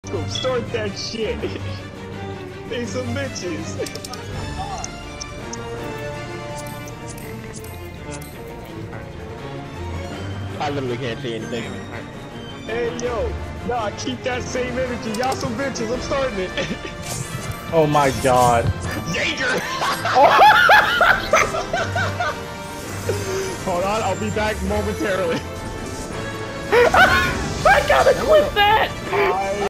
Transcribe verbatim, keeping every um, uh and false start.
Go start that shit. They some bitches. I literally can't see anything. Hey yo, nah, keep that same energy. Y'all some bitches. I'm starting it. Oh my god. Jaeger! Hold on, I'll be back momentarily. I gotta quit that! I